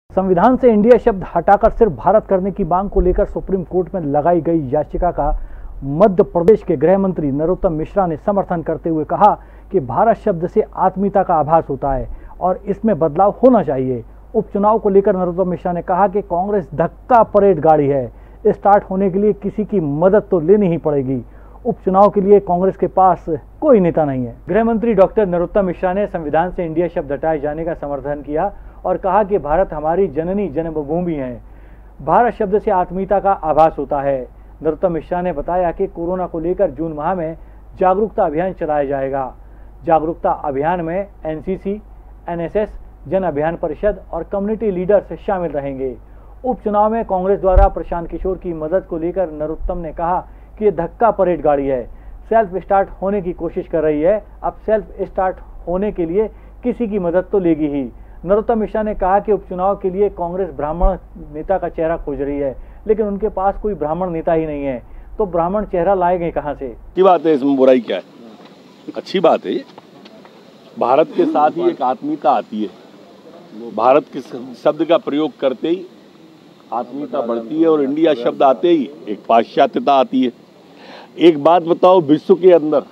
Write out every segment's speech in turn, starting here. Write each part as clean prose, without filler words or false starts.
संविधान से इंडिया शब्द हटाकर सिर्फ भारत करने की मांग को लेकर सुप्रीम कोर्ट में लगाई गई याचिका का मध्य प्रदेश के गृह मंत्री नरोत्तम मिश्रा ने समर्थन करते हुए कहा कि भारत शब्द से आत्मीयता का आभास होता है और इसमें बदलाव होना चाहिए। उपचुनाव को लेकर नरोत्तम मिश्रा ने कहा कि कांग्रेस धक्का परेड गाड़ी है, स्टार्ट होने के लिए किसी की मदद तो लेनी ही पड़ेगी। उपचुनाव के लिए कांग्रेस के पास कोई नेता नहीं है। गृह मंत्री डॉक्टर नरोत्तम मिश्रा ने संविधान से इंडिया शब्द हटाए जाने का समर्थन किया और कहा कि भारत हमारी जननी जन्मभूमि है, भारत शब्द से आत्मीयता का आभास होता है। नरोत्तम मिश्रा ने बताया कि कोरोना को लेकर जून माह में जागरूकता अभियान चलाया जाएगा। जागरूकता अभियान में एनसीसी, एनएसएस, जन अभियान परिषद और कम्युनिटी लीडर्स शामिल रहेंगे। उपचुनाव में कांग्रेस द्वारा प्रशांत किशोर की मदद को लेकर नरोत्तम ने कहा कि ये धक्का परेड गाड़ी है, सेल्फ स्टार्ट होने की कोशिश कर रही है। अब सेल्फ स्टार्ट होने के लिए किसी की मदद तो लेगी ही। नरोत्तम मिश्रा ने कहा कि उपचुनाव के लिए कांग्रेस ब्राह्मण नेता का चेहरा खोज रही है, लेकिन उनके पास कोई ब्राह्मण नेता ही नहीं है, तो ब्राह्मण चेहरा लाएंगे कहां से? अच्छी बात है, इसमें बुराई क्या है? अच्छी बात है। भारत के साथ ही एक आत्मीयता आती है। भारत के शब्द का प्रयोग करते ही आत्मीयता बढ़ती है और इंडिया शब्द आते ही एक पाश्चात्यता आती है। एक बात बताओ, विश्व के अंदर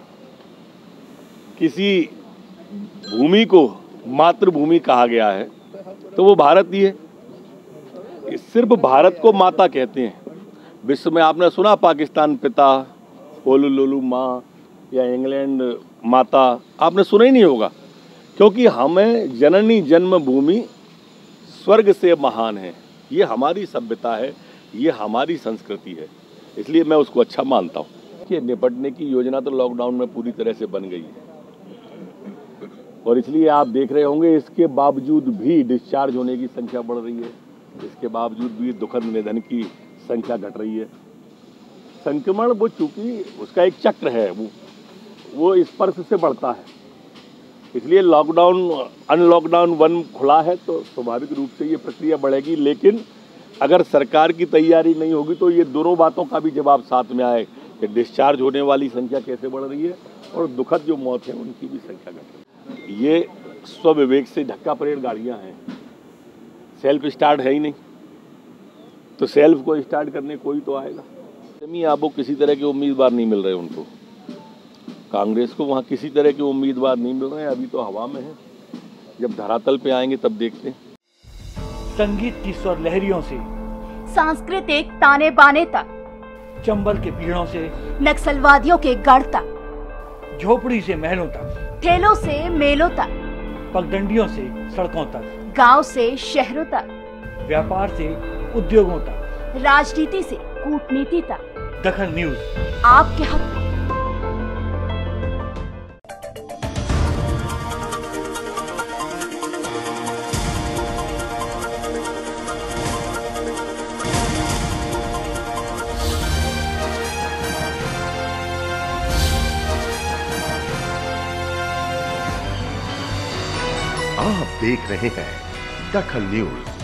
किसी भूमि को मातृभूमि कहा गया है तो वो भारत ही है। सिर्फ भारत को माता कहते हैं। विश्व में आपने सुना पाकिस्तान पिता, होलुलुलु माँ या इंग्लैंड माता, आपने सुना ही नहीं होगा, क्योंकि हमें जननी जन्मभूमि स्वर्ग से महान है। ये हमारी सभ्यता है, ये हमारी संस्कृति है, इसलिए मैं उसको अच्छा मानता हूँ। कि निपटने की योजना तो लॉकडाउन में पूरी तरह से बन गई है और इसलिए आप देख रहे होंगे इसके बावजूद भी डिस्चार्ज होने की संख्या बढ़ रही है, इसके बावजूद भी दुखद निधन की संख्या घट रही है। संक्रमण वो चूंकि उसका एक चक्र है, वो स्पर्श से बढ़ता है, इसलिए लॉकडाउन अनलॉकडाउन 1 खुला है तो स्वाभाविक रूप से ये प्रक्रिया बढ़ेगी। लेकिन अगर सरकार की तैयारी नहीं होगी तो ये दोनों बातों का भी जवाब साथ में आए कि डिस्चार्ज होने वाली संख्या कैसे बढ़ रही है और दुखद जो मौत है उनकी भी संख्या घट रही है। ये स्वविवेक से धक्का परेड गाड़ियां हैं, सेल्फ स्टार्ट है ही नहीं, तो सेल्फ को स्टार्ट करने कोई तो आएगा। अब वो किसी तरह के उम्मीदवार नहीं मिल रहे उनको, कांग्रेस को वहाँ किसी तरह के उम्मीदवार नहीं मिल रहे हैं, अभी तो हवा में है। जब धरातल पे आएंगे तब देखते हैं। संगीत की स्वर लहरियों से सांस्कृतिक ताने बाने तक, चंबल के पीड़ों से नक्सलवादियों के गढ़ तक, झोपड़ी से महलों तक, ठेलों से मेलों तक, पगडंडियों से सड़कों तक, गांव से शहरों तक, व्यापार से उद्योगों तक, राजनीति से कूटनीति तक, दखल न्यूज आपके हाथ में। आप देख रहे हैं दखल न्यूज।